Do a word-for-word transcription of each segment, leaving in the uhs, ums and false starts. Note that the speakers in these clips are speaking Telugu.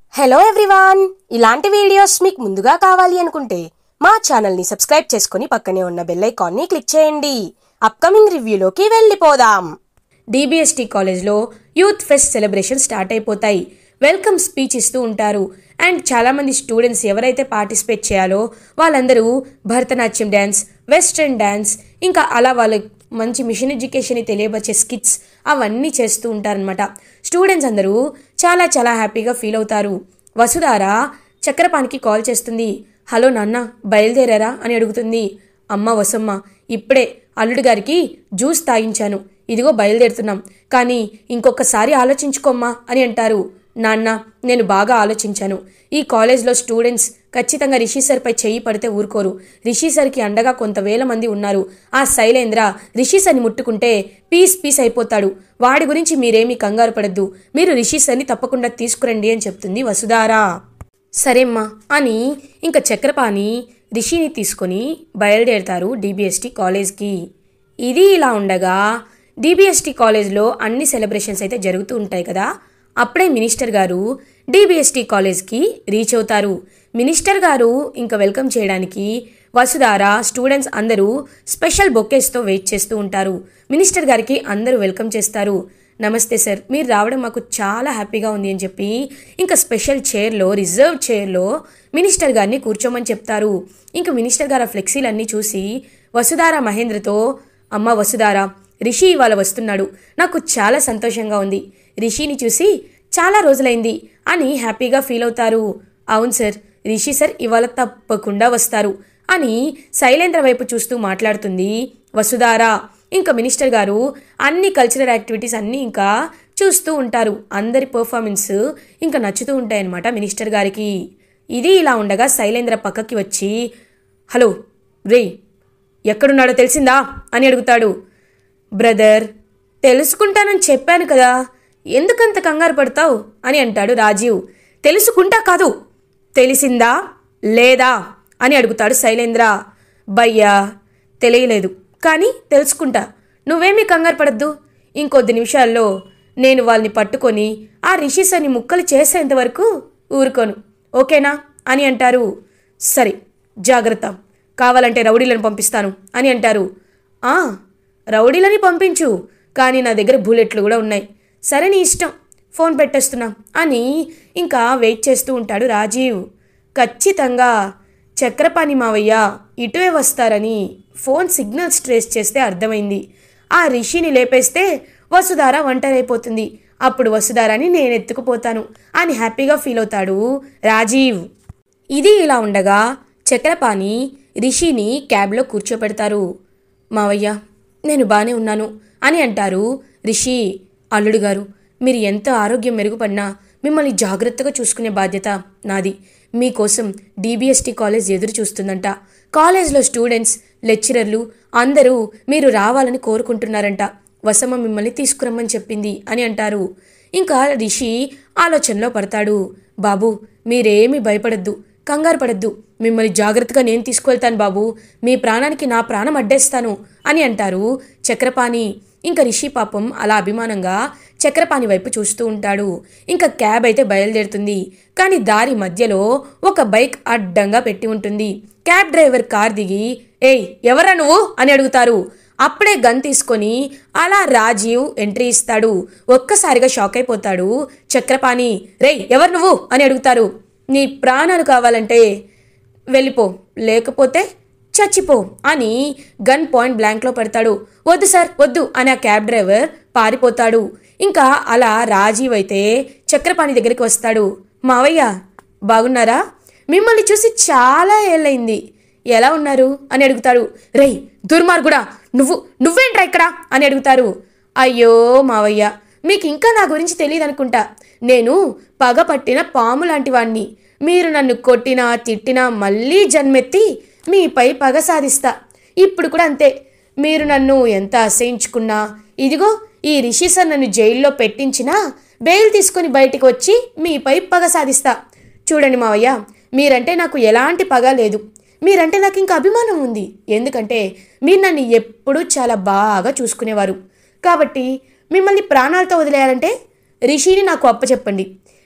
హలో ఎవ్రీవాన్, ఇలాంటి వీడియోస్ మీకు ముందుగా కావాలి అనుకుంటే మా ఛానల్ని సబ్స్క్రైబ్ చేసుకుని పక్కనే ఉన్న బెల్ ఐకాన్ని క్లిక్ చేయండి. అప్కమింగ్ రివ్యూలోకి వెళ్ళిపోదాం. డీబీఎస్టీ కాలేజ్లో యూత్ ఫెస్ట్ సెలబ్రేషన్ స్టార్ట్ అయిపోతాయి. వెల్కమ్ స్పీచ్ ఇస్తూ ఉంటారు. అండ్ చాలామంది స్టూడెంట్స్ ఎవరైతే పార్టిసిపేట్ చేయాలో వాళ్ళందరూ భరతనాట్యం డ్యాన్స్, వెస్ట్రన్ డ్యాన్స్, ఇంకా అలా వాళ్ళ మంచి మిషన్ ఎడ్యుకేషన్ తెలియబచ్చే స్కిట్స్ అవన్నీ చేస్తూ ఉంటారనమాట. స్టూడెంట్స్ అందరూ చాలా చాలా హ్యాపీగా ఫీల్ అవుతారు. వసుధార చక్రపాణికి కాల్ చేస్తుంది. హలో నాన్న, బయలుదేరారా అని అడుగుతుంది. అమ్మ వసమ్మ, ఇప్పుడే అల్లుడు గారికి జ్యూస్ తాగించాను, ఇదిగో బయలుదేరుతున్నాం, కానీ ఇంకొకసారి ఆలోచించుకోమ్మా అని అంటారు. నాన్న, నేను బాగా ఆలోచించాను. ఈ కాలేజ్లో స్టూడెంట్స్ ఖచ్చితంగా రిషి సార్పై చెయ్యి పడితే ఊరుకోరు. రిషి సార్కి అండగా కొంత వేల మంది ఉన్నారు. ఆ శైలేంద్ర రిషి సార్ని ముట్టుకుంటే పీస్ పీస్ అయిపోతాడు. వాడి గురించి మీరేమీ కంగారు పడద్దు, మీరు రిషి సార్ని తప్పకుండా తీసుకురండి అని చెప్తుంది వసుధార. సరేమ్మా అని ఇంకా చక్రపాణి రిషిని తీసుకొని బయలుదేరుతారు డీబీఎస్టీ కాలేజ్కి. ఇది ఇలా ఉండగా డీబీఎస్టీ కాలేజ్లో అన్ని సెలబ్రేషన్స్ అయితే జరుగుతూ ఉంటాయి కదా. అప్పుడే మినిస్టర్ గారు డీబీఎస్టీ కాలేజ్కి రీచ్ అవుతారు. మినిస్టర్ గారు ఇంకా వెల్కమ్ చేయడానికి వసుధార స్టూడెంట్స్ అందరూ స్పెషల్ బొకేస్తో వెయిట్ చేస్తూ ఉంటారు. మినిస్టర్ గారికి అందరూ వెల్కమ్ చేస్తారు. నమస్తే సార్, మీరు రావడం మాకు చాలా హ్యాపీగా ఉంది అని చెప్పి ఇంకా స్పెషల్ చైర్లో, రిజర్వ్ చైర్లో మినిస్టర్ గారిని కూర్చోమని చెప్తారు. ఇంకా మినిస్టర్ గారు ఆ ఫ్లెక్సీలన్నీ చూసి వసుధార మహేంద్రతో, అమ్మ వసుధార, రిషి ఇవాళ వస్తున్నాడు, నాకు చాలా సంతోషంగా ఉంది, రిషిని చూసి చాలా రోజులైంది అని హ్యాపీగా ఫీల్ అవుతారు. అవును సార్, రిషి సార్ ఇవాళ తప్పకుండా వస్తారు అని శైలేంద్ర వైపు చూస్తూ మాట్లాడుతుంది వసుధార. ఇంకా మినిస్టర్ గారు అన్ని కల్చరల్ యాక్టివిటీస్ అన్నీ ఇంకా చూస్తూ ఉంటారు. అందరి పర్ఫార్మెన్స్ ఇంకా నచ్చుతూ ఉంటాయన్నమాట మినిస్టర్ గారికి. ఇది ఇలా ఉండగా శైలేంద్ర పక్కకి వచ్చి, హలో రే, ఎక్కడున్నాడో తెలిసిందా అని అడుగుతాడు. బ్రదర్, తెలుసుకుంటానని చెప్పాను కదా, ఎందుకంత కంగారు పడతావు అని అంటాడు రాజీవ్. తెలుసుకుంటా కాదు, తెలిసిందా లేదా అని అడుగుతాడు శైలేంద్ర. భయ్యా, తెలియలేదు, కానీ తెలుసుకుంటా, నువ్వేమీ కంగారు పడద్దు. ఇంకొద్ది నిమిషాల్లో నేను వాళ్ళని పట్టుకొని ఆ రిషి సార్ని ముక్కలు చేసేంత వరకు ఊరుకోను, ఓకేనా అని అంటారు. సరే, జాగ్రత్త, కావాలంటే రౌడీలను పంపిస్తాను అని అంటారు. ఆ, రౌడీలని పంపించు, కానీ నా దగ్గర బుల్లెట్లు కూడా ఉన్నాయి, సరే నీ ఇష్టం, ఫోన్ పెట్టేస్తున్నా అని ఇంకా వెయిట్ చేస్తూ ఉంటాడు రాజీవ్. ఖచ్చితంగా చక్రపాణి మావయ్య ఇటువే వస్తారని ఫోన్ సిగ్నల్స్ ట్రేస్ చేస్తే అర్థమైంది. ఆ రిషిని లేపేస్తే వసుధార ఒంటరైపోతుంది, అప్పుడు వసుధారని నేను ఎత్తుకుపోతాను అని హ్యాపీగా ఫీల్ అవుతాడు రాజీవ్. ఇది ఇలా ఉండగా చక్రపాణి రిషిని క్యాబ్లో కూర్చోపెడతారు. మావయ్య, నేను బాగానే ఉన్నాను అని అంటారు రిషి. అల్లుడు గారు, మీరు ఎంత ఆరోగ్యం మెరుగుపడినా మిమ్మల్ని జాగ్రత్తగా చూసుకునే బాధ్యత నాది. మీకోసం డీబీఎస్టీ కాలేజ్ ఎదురు చూస్తుందంట. కాలేజ్లో స్టూడెంట్స్, లెక్చరర్లు అందరూ మీరు రావాలని కోరుకుంటున్నారంట. వసమ్మ మిమ్మల్ని తీసుకురమ్మని చెప్పింది అని అంటారు. ఇంకా రిషి ఆలోచనలో పడతాడు. బాబు, మీరేమీ భయపడద్దు, కంగారు పడద్దు, మిమ్మల్ని జాగ్రత్తగా నేను తీసుకువెళ్తాను బాబు, మీ ప్రాణానికి నా ప్రాణం అడ్డేస్తాను అని అంటారు చక్రపాణి. ఇంకా రిషి పాపం అలా అభిమానంగా చక్రపాణి వైపు చూస్తూ ఉంటాడు. ఇంకా క్యాబ్ అయితే బయలుదేరుతుంది, కానీ దారి మధ్యలో ఒక బైక్ అడ్డంగా పెట్టి ఉంటుంది. క్యాబ్ డ్రైవర్ కార్ దిగి, ఏయ్ ఎవరా నువ్వు అని అడుగుతారు. అప్పుడే గన్ తీసుకొని అలా రాజీవ్ ఎంట్రీ ఇస్తాడు. ఒక్కసారిగా షాక్ అయిపోతాడు చక్రపాణి. రేయ్ ఎవరు నువ్వు అని అడుగుతారు. నీ ప్రాణాలు కావాలంటే వెళ్ళిపో, లేకపోతే చచ్చిపో అని గన్ పాయింట్ బ్లాంక్లో పెడతాడు. వద్దు సార్, వద్దు అని ఆ క్యాబ్ డ్రైవర్ పారిపోతాడు. ఇంకా అలా రాజీవ్ అయితే చక్రపాణి దగ్గరికి వస్తాడు. మావయ్య, బాగున్నారా? మిమ్మల్ని చూసి చాలా ఏళ్ళైంది, ఎలా ఉన్నారు అని అడుగుతాడు. రేయ్ దుర్మార్గుడా, నువ్వు నువ్వేంట్రా ఇక్కడ అని అడుగుతారు. అయ్యో మావయ్య, మీకు ఇంకా నా గురించి తెలియదు అనుకుంటా, నేను పగ పట్టిన పాము లాంటి వాణ్ణి. మీరు నన్ను కొట్టినా తిట్టినా మళ్ళీ జన్మెత్తి మీపై పగ సాధిస్తా. ఇప్పుడు కూడా అంతే, మీరు నన్ను ఎంత అసహించుకున్నా, ఇదిగో ఈ రిషి సార్ నన్ను జైల్లో పెట్టించినా బెయిల్ తీసుకొని బయటికి వచ్చి మీపై పగ సాధిస్తా. చూడండి మావయ్య, మీరంటే నాకు ఎలాంటి పగ లేదు, మీరంటే నాకు ఇంకా అభిమానం ఉంది, ఎందుకంటే మీరు నన్ను ఎప్పుడూ చాలా బాగా చూసుకునేవారు. కాబట్టి మిమ్మల్ని ప్రాణాలతో వదిలేయాలంటే రిషిని నాకు అప్పచెప్పండి.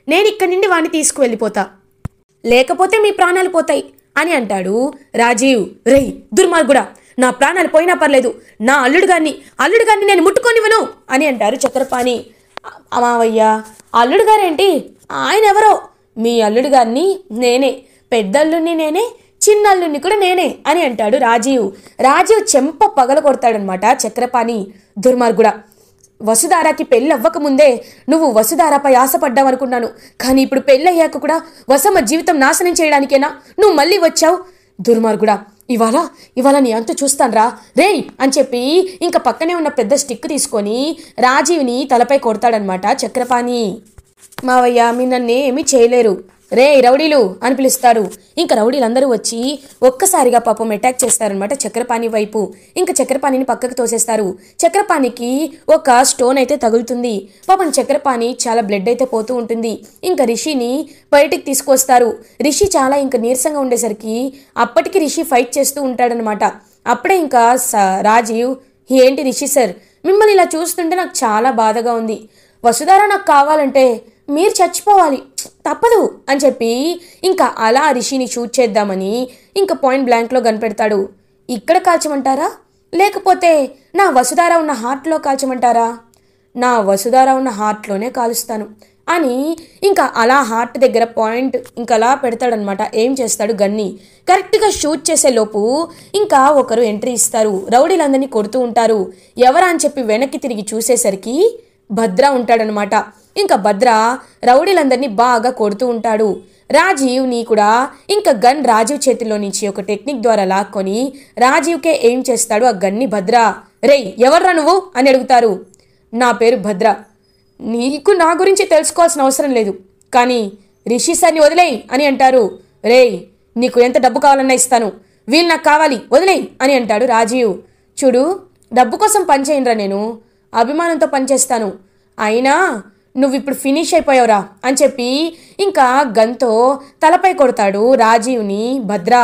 నేను ఇక్కడి నుండి వాడిని తీసుకువెళ్ళిపోతా, లేకపోతే మీ ప్రాణాలు పోతాయి అని అంటాడు రాజీవ్. రేయ్ దుర్మార్గుడా, నా ప్రాణాలు పోయినా పర్లేదు, నా అల్లుడు గారిని అల్లుడు గారిని నేను ముట్టుకొనివ్వను అని అంటారు చక్రపాణి. మావయ్య, అల్లుడు గారేంటి, ఆయన ఎవరో, మీ అల్లుడు గారిని నేనే, పెద్ద అల్లుడిని నేనే, చిన్న అల్లుడిని కూడా నేనే అని అంటాడు రాజీవ్. రాజీవ్ చెంప పగల కొడతాడనమాట చక్రపాణి. దుర్మార్గుడా, వసుధారాకి పెళ్ళి అవ్వకముందే నువ్వు వసుధారాపై ఆశపడ్డావనుకున్నాను, కానీ ఇప్పుడు పెళ్ళయ్యాక కూడా వసమ్మ జీవితం నాశనం చేయడానికేనా నువ్వు మళ్ళీ వచ్చావు? దుర్మార్గుడా, ఇవాళ ఇవాళ నీ అంత చూస్తాన్రా రేయ్ అని చెప్పి ఇంకా పక్కనే ఉన్న పెద్ద స్టిక్ తీసుకొని రాజీవ్ని తలపై కొడతాడనమాట చక్రపాణి. మావయ్య, మీ నన్ను ఏమీ చేయలేరు, రే రౌడీలు అని పిలుస్తారు. ఇంకా రౌడీలందరూ వచ్చి ఒక్కసారిగా పాపం అటాక్ చేస్తారనమాట చక్రపాణి వైపు. ఇంకా చక్రపాణిని పక్కకు తోసేస్తారు. చక్రపాణికి ఒక స్టోన్ అయితే తగులుతుంది. పాపం చక్రపాణి చాలా బ్లడ్ అయితే పోతూ ఉంటుంది. ఇంకా రిషిని బయటికి తీసుకొస్తారు. రిషి చాలా ఇంకా నీరసంగా ఉండేసరికి అప్పటికి రిషి ఫైట్ చేస్తూ ఉంటాడనమాట. అప్పుడే ఇంకా రాజీవ్, ఏంటి రిషి సార్, మిమ్మల్ని ఇలా చూస్తుంటే నాకు చాలా బాధగా ఉంది. వసుధార నాకు కావాలంటే మీరు చచ్చిపోవాలి, తప్పదు అని చెప్పి ఇంకా అలా రిషిని షూట్ చేద్దామని ఇంకా పాయింట్ బ్లాంక్లో కనిపెడతాడు. ఇక్కడ కాల్చమంటారా, లేకపోతే నా వసుధార ఉన్న హార్ట్లో కాల్చమంటారా? నా వసుధార ఉన్న హార్ట్లోనే కాలుస్తాను అని ఇంకా అలా హార్ట్ దగ్గర పాయింట్ ఇంకా అలా పెడతాడనమాట. ఏం చేస్తాడు గన్ని. కరెక్ట్గా షూట్ చేసే లోపు ఇంకా ఒకరు ఎంట్రీ ఇస్తారు. రౌడీలందరినీ కొడుతూ ఉంటారు. ఎవరా అని చెప్పి వెనక్కి తిరిగి చూసేసరికి భద్ర ఉంటాడనమాట. ఇంకా భద్ర రౌడీలందరినీ బాగా కొడుతూ ఉంటాడు. రాజీవ్ని కూడా ఇంకా గన్ రాజీవ్ చేతిలో నుంచి ఒక టెక్నిక్ ద్వారా లాక్కొని రాజీవ్కే ఏం చేస్తాడు ఆ గన్ని భద్ర. రేయ్ ఎవర్రా నువ్వు అని అడుగుతారు. నా పేరు భద్ర, నీకు నా గురించి తెలుసుకోవాల్సిన అవసరం లేదు, కానీ రిషి సార్ని వదిలేయి అని అంటారు. రేయ్ నీకు ఎంత డబ్బు కావాలన్నా ఇస్తాను, వీళ్ళు నాకు కావాలి, వదిలేయి అని అంటాడు రాజీవ్. చూడు, డబ్బు కోసం పనిచేయనురా, నేను అభిమానంతో పనిచేస్తాను, అయినా నువ్వు ఇప్పుడు ఫినిష్ అయిపోయావురా అని చెప్పి ఇంకా గన్తో తలపై కొడతాడు రాజీవ్ని భద్ర.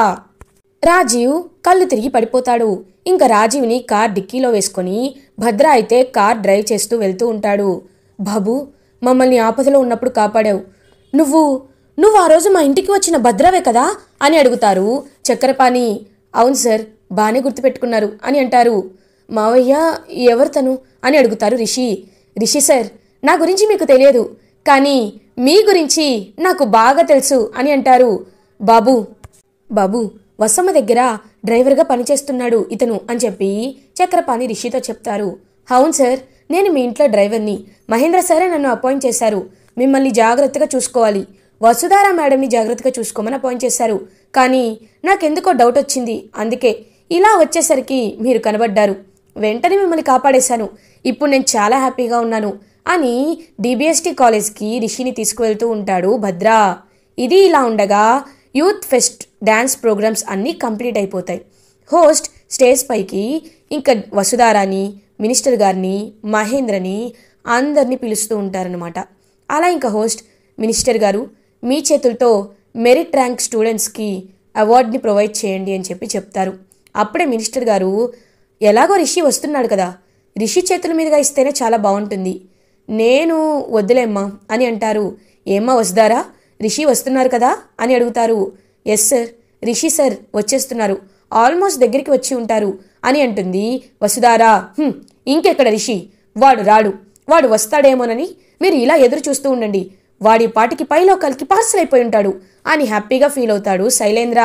రాజీవ్ కళ్ళు తిరిగి పడిపోతాడు. ఇంకా రాజీవ్ని కార్ డిక్కీలో వేసుకొని భద్ర అయితే కార్ డ్రైవ్ చేస్తూ వెళ్తూ ఉంటాడు. బాబు, మమ్మల్ని ఆపదలో ఉన్నప్పుడు కాపాడావు, నువ్వు నువ్వు ఆ రోజు మా ఇంటికి వచ్చిన భద్రవే కదా అని అడుగుతారు చక్రపాణి. అవును సార్, బాగానే గుర్తుపెట్టుకున్నారు అని అంటారు. మావయ్య, ఎవరు తను అని అడుగుతారు రిషి. రిషి సార్, నా గురించి మీకు తెలియదు, కానీ మీ గురించి నాకు బాగా తెలుసు అని అంటారు. బాబు బాబు వసమ్మ దగ్గర డ్రైవర్గా పనిచేస్తున్నాడు ఇతను అని చెప్పి చక్రపాణి రిషితో చెప్తారు. అవును సార్, నేను మీ ఇంట్లో డ్రైవర్ని, మహేంద్ర సారే నన్ను అపాయింట్ చేశారు, మిమ్మల్ని జాగ్రత్తగా చూసుకోవాలి, వసుధార మేడంని జాగ్రత్తగా చూసుకోమని అపాయింట్ చేశారు, కానీ నాకెందుకో డౌట్ వచ్చింది, అందుకే ఇలా వచ్చేసరికి మీరు కనబడ్డారు, వెంటనే మిమ్మల్ని కాపాడేశాను, ఇప్పుడు నేను చాలా హ్యాపీగా ఉన్నాను అని డీబీఎస్టీ కాలేజ్కి రిషిని తీసుకువెళ్తూ ఉంటాడు భద్ర. ఇది ఇలా ఉండగా యూత్ ఫెస్ట్ డ్యాన్స్ ప్రోగ్రామ్స్ అన్నీ కంప్లీట్ అయిపోతాయి. హోస్ట్ స్టేజ్ పైకి ఇంకా వసుధారాని, మినిస్టర్ గారిని, మహేంద్రని అందరినీ పిలుస్తూ ఉంటారనమాట. అలా ఇంకా హోస్ట్, మినిస్టర్ గారు మీ చేతులతో మెరిట్ ర్యాంక్ స్టూడెంట్స్కి అవార్డ్ని ప్రొవైడ్ చేయండి అని చెప్పి చెప్తారు. అప్పుడే మినిస్టర్ గారు, ఎలాగో రిషి వస్తున్నాడు కదా, రిషి చేతుల మీదుగా ఇస్తేనే చాలా బాగుంటుంది, నేను వద్దులేమ్మా అని అంటారు. ఏమ్మా వసుధారా, రిషి వస్తున్నారు కదా అని అడుగుతారు. ఎస్ సార్, రిషి సార్ వచ్చేస్తున్నారు, ఆల్మోస్ట్ దగ్గరికి వచ్చి ఉంటారు అని అంటుంది వసుధారా. ఇంకెక్కడ రిషి, వాడు రాడు, వాడు వస్తాడేమోనని మీరు ఇలా ఎదురు చూస్తూ ఉండండి, వాడి పాటికి పైలోకల్కి పార్సల్ అయిపోయి ఉంటాడు అని హ్యాపీగా ఫీల్ అవుతాడు శైలేంద్ర.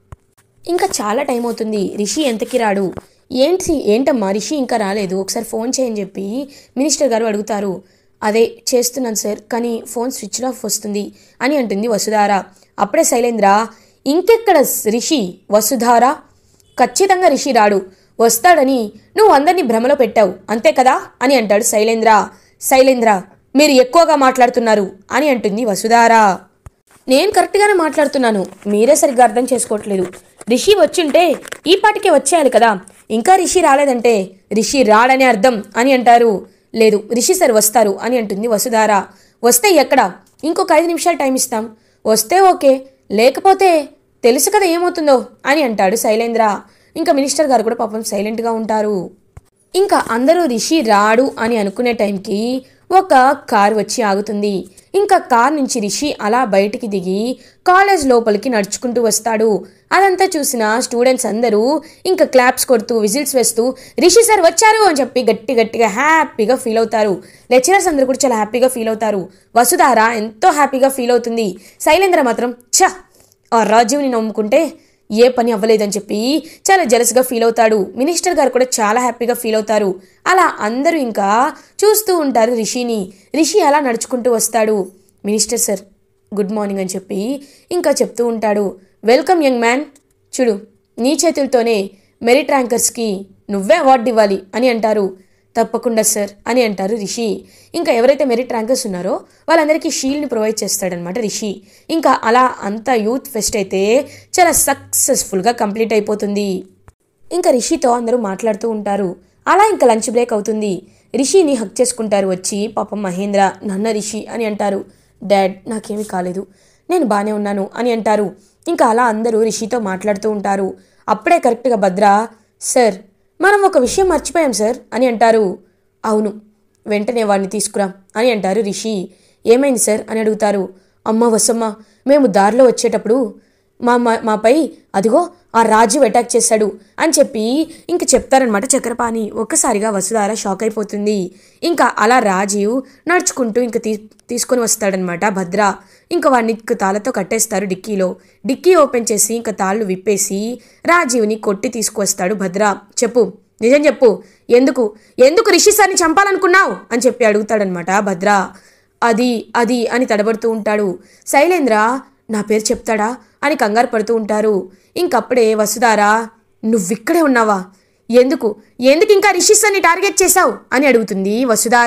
ఇంకా చాలా టైం అవుతుంది, రిషి ఎంతకి రాడు. ఏంటి ఏంటమ్మా రిషి ఇంకా రాలేదు, ఒకసారి ఫోన్ చేయని చెప్పి మినిస్టర్ గారు అడుగుతారు. అదే చేస్తున్నాను సార్, కానీ ఫోన్ స్విచ్ ఆఫ్ వస్తుంది అని అంటుంది వసుధార. అప్పుడే శైలేంద్ర, ఇంకెక్కడ రిషి, వసుధార ఖచ్చితంగా రిషి రాడు, వస్తాడని నువ్వు అందరినీ భ్రమలో పెట్టావు అంతే కదా అని అంటాడు శైలేంద్ర. శైలేంద్ర, మీరు ఎక్కువగా మాట్లాడుతున్నారు అని అంటుంది వసుధార. నేను కరెక్ట్గానే మాట్లాడుతున్నాను, మీరే సరిగ్గా అర్థం చేసుకోవట్లేదు, రిషి వచ్చుంటే ఈ పాటికే వచ్చేయాలి కదా, ఇంకా రిషి రాలేదంటే రిషి రాడనే అర్థం అని అంటారు. లేదు, రిషి సార్ వస్తారు అని అంటుంది వసుధార. వస్తే ఎక్కడ, ఇంకొక ఐదు నిమిషాలు టైం ఇస్తాం, వస్తే ఓకే, లేకపోతే తెలుసు కదా ఏమవుతుందో అని అంటాడు శైలేంద్ర. ఇంకా మినిస్టర్ గారు కూడా పాపం సైలెంట్గా ఉంటారు. ఇంకా అందరూ రిషి రాడు అని అనుకునే టైంకి ఒక కార్ వచ్చి ఆగుతుంది. ఇంకా కార్ నుంచి రిషి అలా బయటికి దిగి కాలేజ్ లోపలికి నడుచుకుంటూ వస్తాడు. అదంతా చూసిన స్టూడెంట్స్ అందరూ ఇంకా క్లాప్స్ కొడుతూ విజిల్స్ వేస్తూ రిషి సార్ వచ్చారు అని చెప్పి గట్టి గట్టిగా హ్యాపీగా ఫీల్ అవుతారు. లెక్చరర్స్ అందరూ కూడా చాలా హ్యాపీగా ఫీల్ అవుతారు. వసుధార ఎంతో హ్యాపీగా ఫీల్ అవుతుంది. శైలేంద్ర మాత్రం ఛ ఆ రాజీవ్ని నమ్ముకుంటే ఏ పని అవ్వలేదని చెప్పి చాలా జెలస్గా ఫీల్ అవుతాడు. మినిస్టర్ గారు కూడా చాలా హ్యాపీగా ఫీల్ అవుతారు. అలా అందరూ ఇంకా చూస్తూ ఉంటారు రిషిని. రిషి అలా నడుచుకుంటూ వస్తాడు. మినిస్టర్ సార్ గుడ్ మార్నింగ్ అని చెప్పి ఇంకా చెప్తూ ఉంటాడు. వెల్కమ్ యంగ్ మ్యాన్, చూడు నీ చేతులతోనే మెరిట్ ర్యాంకర్స్కి నువ్వే అవార్డు ఇవ్వాలి అని అంటారు. తప్పకుండా సార్ అని అంటారు రిషి. ఇంకా ఎవరైతే మెరిట్ ర్యాంకర్స్ ఉన్నారో వాళ్ళందరికీ షీల్డ్ని ప్రొవైడ్ చేస్తాడనమాట రిషి. ఇంకా అలా అంతా యూత్ ఫెస్ట్ అయితే చాలా సక్సెస్ఫుల్గా కంప్లీట్ అయిపోతుంది. ఇంకా రిషితో అందరూ మాట్లాడుతూ ఉంటారు. అలా ఇంకా లంచ్ బ్రేక్ అవుతుంది. రిషిని హక్ చేసుకుంటారు వచ్చి. పాపం మహేంద్ర నాన్న రిషి అని అంటారు. డాడ్ నాకేమీ కాలేదు, నేను బాగానే ఉన్నాను అని అంటారు. ఇంకా అలా అందరూ రిషితో మాట్లాడుతూ ఉంటారు. అప్పుడే కరెక్ట్గా భద్ర సార్ మనం ఒక విషయం మర్చిపోయాం సార్ అని అంటారు. అవును వెంటనే వాడిని తీసుకురా అని అంటారు రిషి. ఏమైంది సార్ అని అడుగుతారు. అమ్మ వసమ్మ మేము దారిలో వచ్చేటప్పుడు మా మాపై అదిగో ఆ రాజీవ్ అటాక్ చేశాడు అని చెప్పి ఇంక చెప్తారనమాట చక్రపాణి. ఒక్కసారిగా వసుధార షాక్ అయిపోతుంది. ఇంకా అలా రాజీవ్ నడుచుకుంటూ ఇంక తీ తీసుకొని వస్తాడనమాట భద్ర. ఇంకా వాడిని తాళ్ళతో కట్టేస్తారు డిక్కీలో. డిక్కీ ఓపెన్ చేసి ఇంకా తాళ్ళు విప్పేసి రాజీవ్ని కొట్టి తీసుకువస్తాడు భద్ర. చెప్పు నిజం చెప్పు, ఎందుకు ఎందుకు రిషి సార్ని చంపాలనుకున్నావు అని చెప్పి అడుగుతాడనమాట భద్ర. అది అది అని తడబడుతూ ఉంటాడు. శైలేంద్ర నా పేరు చెప్తాడా అని కంగారు పడుతూ ఉంటారు. ఇంకప్పుడే వసుధార నువ్విక్కడే ఉన్నావా, ఎందుకు ఎందుకు ఇంకా రిషి సార్ని టార్గెట్ చేశావు అని అడుగుతుంది వసుధార.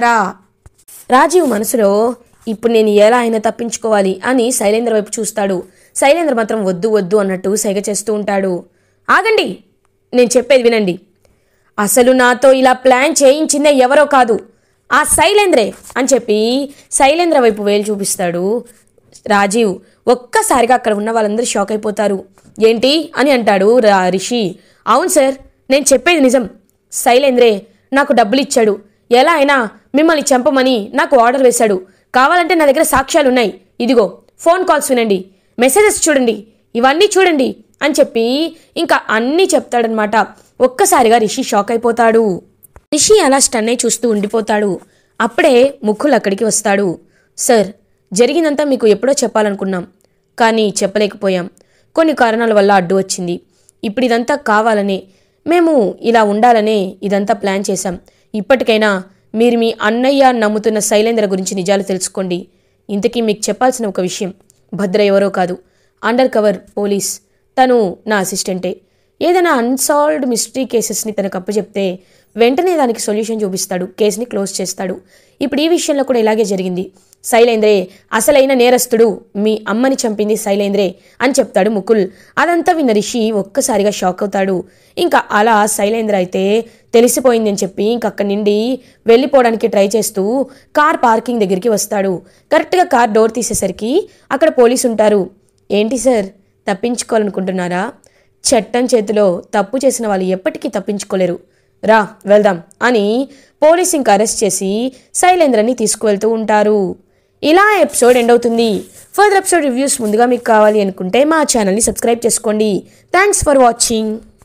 రాజీవ్ మనసులో ఇప్పుడు నేను ఎలా అయినా తప్పించుకోవాలి అని శైలేంద్ర వైపు చూస్తాడు. శైలేంద్ర మాత్రం వద్దు వద్దు అన్నట్టు సైగ చేస్తూ ఉంటాడు. ఆగండి, నేను చెప్పేది వినండి. అసలు నాతో ఇలా ప్లాన్ చేయించిందే ఎవరో కాదు, ఆ శైలేంద్రే అని చెప్పి శైలేంద్ర వైపు వేలు చూపిస్తాడు రాజీవ్. ఒక్కసారిగా అక్కడ ఉన్న వాళ్ళందరూ షాక్ అయిపోతారు. ఏంటి అని అంటాడు రిషి. అవును సార్ నేను చెప్పేది నిజం, శైలేంద్రే నాకు డబ్బులు ఇచ్చాడు, ఎలా అయినా మిమ్మల్ని చంపమని నాకు ఆర్డర్ వేశాడు. కావాలంటే నా దగ్గర సాక్ష్యాలు ఉన్నాయి, ఇదిగో ఫోన్ కాల్స్ వినండి, మెసేజెస్ చూడండి, ఇవన్నీ చూడండి అని చెప్పి ఇంకా అన్నీ చెప్తాడనమాట. ఒక్కసారిగా రిషి షాక్ అయిపోతాడు. రిషి అలా స్టన్ అయి చూస్తూ ఉండిపోతాడు. అప్పుడే ముకుల్ అక్కడికి వస్తాడు. సార్ జరిగిందంతా మీకు ఎప్పుడో చెప్పాలనుకున్నాం, కానీ చెప్పలేకపోయాం. కొన్ని కారణాల వల్ల అడ్డు వచ్చింది. ఇప్పుడు ఇదంతా కావాలనే, మేము ఇలా ఉండాలనే ఇదంతా ప్లాన్ చేశాం. ఇప్పటికైనా మీరు మీ అన్నయ్య నమ్ముతున్న శైలేంద్ర గురించి నిజాలు తెలుసుకోండి. ఇంతకీ మీకు చెప్పాల్సిన ఒక విషయం, భద్ర ఎవరో కాదు, అండర్ కవర్ పోలీస్. తను నా అసిస్టెంటే. ఏదైనా అన్సాల్వ్డ్ మిస్టరీ కేసెస్ని తనకు అప్పచెప్తే వెంటనే దానికి సొల్యూషన్ చూపిస్తాడు, కేసుని క్లోజ్ చేస్తాడు. ఇప్పుడు ఈ విషయంలో కూడా ఇలాగే జరిగింది. శైలేంద్రే అసలైన నేరస్తుడు, మీ అమ్మని చంపింది శైలేంద్రే అని చెప్తాడు ముకుల్. అదంతా విన్న రిషి ఒక్కసారిగా షాక్ అవుతాడు. ఇంకా అలా శైలేంద్ర అయితే తెలిసిపోయింది అని చెప్పి ఇంక అక్కడి నుండి వెళ్ళిపోవడానికి ట్రై చేస్తూ కార్ పార్కింగ్ దగ్గరికి వస్తాడు. కరెక్ట్గా కార్ డోర్ తీసేసరికి అక్కడ పోలీసు ఉంటారు. ఏంటి సార్ తప్పించుకోవాలనుకుంటున్నారా? చట్టం చేతిలో తప్పు చేసిన వాళ్ళు ఎప్పటికీ తప్పించుకోలేరు, రా వెళ్దాం అని పోలీస్ ఇంకా అరెస్ట్ చేసి శైలేంద్రని తీసుకువెళ్తూ ఉంటారు. ఇలా ఎపిసోడ్ ఎండ్ అవుతుంది. ఫర్దర్ ఎపిసోడ్ రివ్యూస్ ముందుగా మీకు కావాలి అనుకుంటే మా ఛానల్ని సబ్స్క్రైబ్ చేసుకోండి. Thanks for watching.